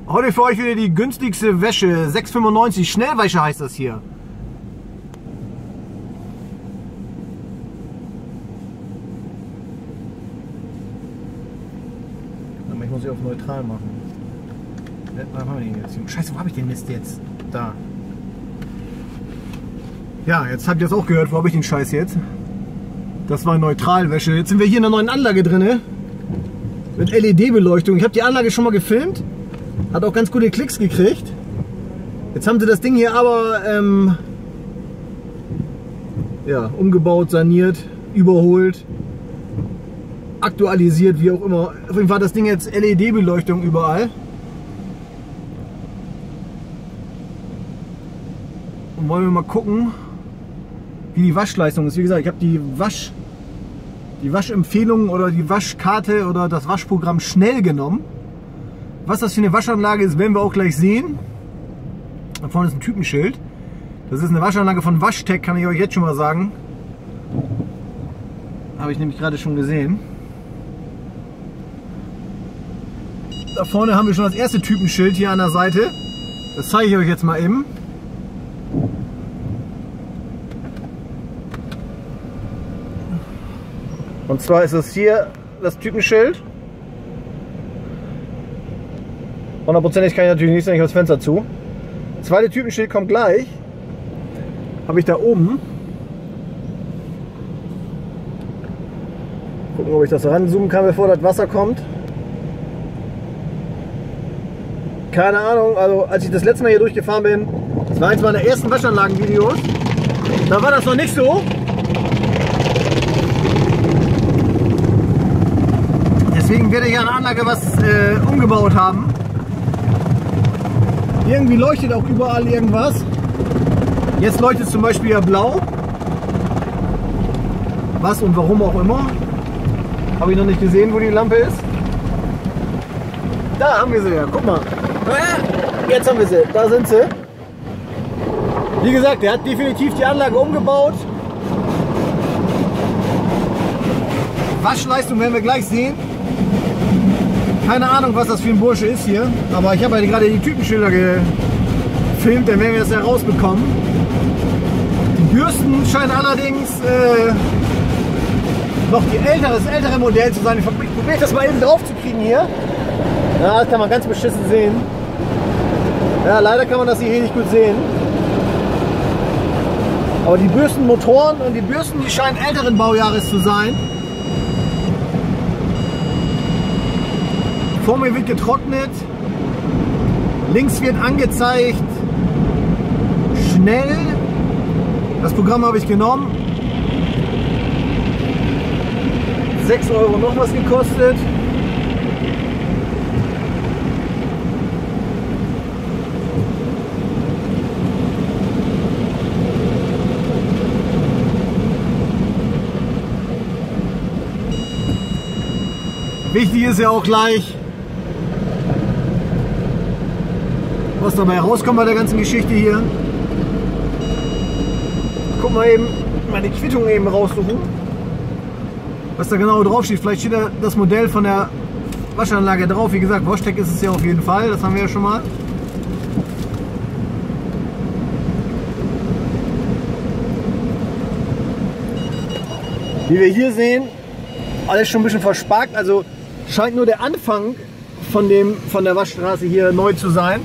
Heute für euch wieder die günstigste Wäsche, 6,95 Schnellwäsche heißt das hier. Ich muss ich auf neutral machen. Was haben wir denn jetzt? Scheiße, wo habe ich den Mist jetzt? Da. Ja, jetzt habt ihr das auch gehört, wo habe ich den Scheiß jetzt? Das war Neutralwäsche. Jetzt sind wir hier in einer neuen Anlage drin. Mit LED-Beleuchtung. Ich habe die Anlage schon mal gefilmt. Hat auch ganz gute Klicks gekriegt. Jetzt haben sie das Ding hier aber ja, umgebaut, saniert, überholt, aktualisiert, wie auch immer. Auf jeden Fall hat das Ding jetzt LED-Beleuchtung überall. Und wollen wir mal gucken, wie die Waschleistung ist. Wie gesagt, ich habe die Waschempfehlung oder die Waschkarte oder das Waschprogramm schnell genommen. Was das für eine Waschanlage ist, werden wir auch gleich sehen. Da vorne ist ein Typenschild. Das ist eine Waschanlage von Waschtec, kann ich euch jetzt schon mal sagen. Habe ich nämlich gerade schon gesehen. Da vorne haben wir schon das erste Typenschild hier an der Seite. Das zeige ich euch jetzt mal eben. Und zwar ist es hier das Typenschild. 100%ig kann ich natürlich nicht sehen, ich habe das Fenster zu. Das zweite Typenschild kommt gleich. Habe ich da oben. Gucken, ob ich das ranzoomen kann, bevor das Wasser kommt. Keine Ahnung, also als ich das letzte Mal hier durchgefahren bin, das war eins meiner ersten Waschanlagenvideos, da war das noch nicht so. Deswegen werde ich an der Anlage was umgebaut haben. Irgendwie leuchtet auch überall irgendwas. Jetzt leuchtet es zum Beispiel ja blau. Was und warum auch immer. Habe ich noch nicht gesehen, wo die Lampe ist. Da haben wir sie ja, guck mal. Jetzt haben wir sie, da sind sie. Wie gesagt, der hat definitiv die Anlage umgebaut. Waschleistung werden wir gleich sehen. Keine Ahnung, was das für ein Bursche ist hier, aber ich habe ja gerade die Typenschilder gefilmt, dann werden wir das ja rausbekommen. Die Bürsten scheinen allerdings noch das ältere Modell zu sein. Ich probiere das mal eben drauf zu kriegen hier. Ja, das kann man ganz beschissen sehen. Ja, leider kann man das hier nicht gut sehen. Aber die Bürstenmotoren und die Bürsten, die scheinen älteren Baujahres zu sein. Vor mir wird getrocknet, links wird angezeigt, schnell, das Programm habe ich genommen, 6 Euro noch was gekostet. Wichtig ist ja auch gleich, was dabei rauskommt bei der ganzen Geschichte hier. Guck mal eben, meine Quittung eben raussuchen, was da genau drauf steht. Vielleicht steht da das Modell von der Waschanlage drauf. Wie gesagt, Waschtec ist es ja auf jeden Fall, das haben wir ja schon mal. Wie wir hier sehen, alles schon ein bisschen versparkt, also scheint nur der Anfang von der Waschstraße hier neu zu sein.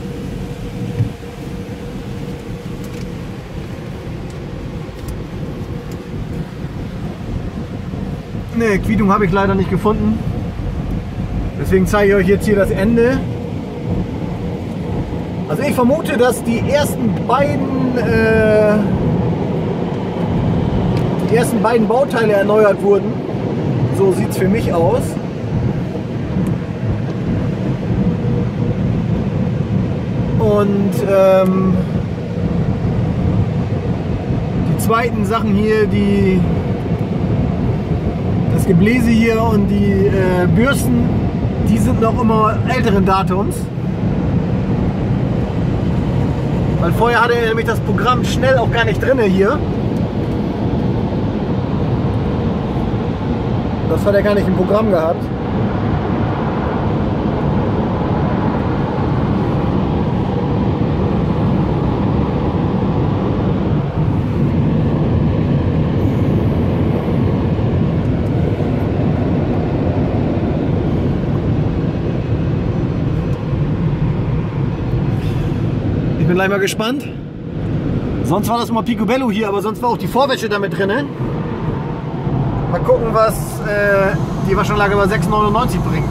Ne, Quittung habe ich leider nicht gefunden. Deswegen zeige ich euch jetzt hier das Ende. Also ich vermute, dass die ersten beiden Bauteile erneuert wurden. So sieht es für mich aus. Und die zweiten Sachen hier, das Gebläse hier und die Bürsten, die sind noch immer älteren Datums. Weil vorher hatte er nämlich das Programm schnell auch gar nicht drin hier. Das hat er gar nicht im Programm gehabt. bin gleich mal gespannt. Sonst war das immer Picobello hier, aber sonst war auch die Vorwäsche damit drin. Mal gucken, was die Waschanlage bei 6,99 bringt.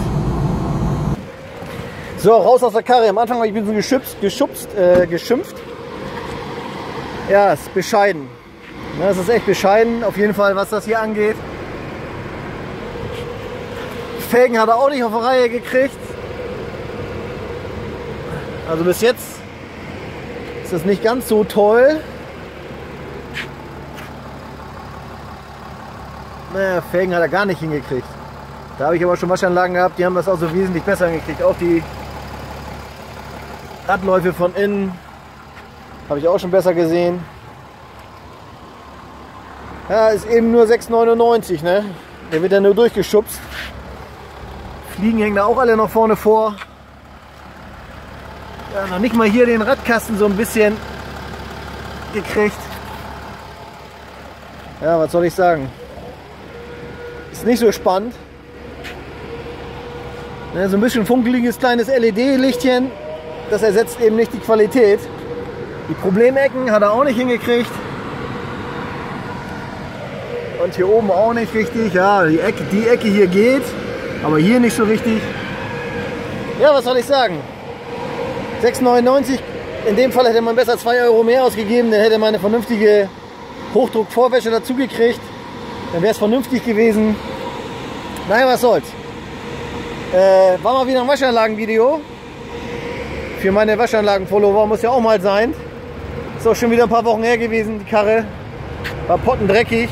So, raus aus der Karre. Am Anfang habe ich ein bisschen geschimpft. Ja, ist bescheiden. Das ist echt bescheiden, auf jeden Fall, was das hier angeht. Felgen hat er auch nicht auf die Reihe gekriegt. Also bis jetzt ist das nicht ganz so toll. Naja, Felgen hat er gar nicht hingekriegt. Da habe ich aber schon Waschanlagen gehabt, die haben das auch so wesentlich besser hingekriegt. Auch die Radläufe von innen habe ich auch schon besser gesehen. Ja, ist eben nur 6,99, ne? Der wird ja nur durchgeschubst. Fliegen hängen da auch alle noch vorne vor. Ja, noch nicht mal hier den Radkasten so ein bisschen gekriegt. Ja, was soll ich sagen? Ist nicht so spannend. Ne, so ein bisschen funkeliges kleines LED-Lichtchen, das ersetzt eben nicht die Qualität. Die Problemecken hat er auch nicht hingekriegt. Und hier oben auch nicht richtig. Ja, die Ecke hier geht, aber hier nicht so richtig. Ja, was soll ich sagen? 6,99. In dem Fall hätte man besser 2 Euro mehr ausgegeben. Dann hätte man eine vernünftige Hochdruck-Vorwäsche dazu gekriegt. Dann wäre es vernünftig gewesen. Naja, was soll's. War mal wieder ein Waschanlagen-Video. Für meine Waschanlagen-Follower muss ja auch mal sein. Ist auch schon wieder ein paar Wochen her gewesen, die Karre. War pottendreckig.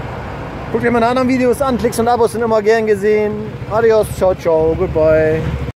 Guckt euch meine anderen Videos an. Klicks und Abos sind immer gern gesehen. Adios, ciao, ciao, goodbye.